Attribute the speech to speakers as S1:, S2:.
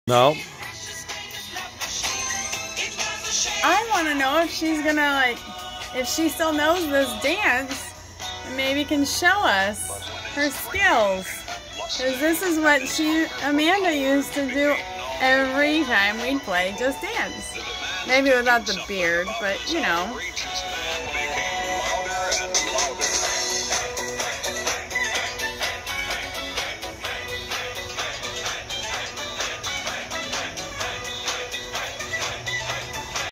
S1: No.
S2: I want to know if she's gonna if she still knows this dance, and maybe can show us her skills. Because this is what Amanda used to do every time we'd play Just Dance. Maybe without the beard, but you know.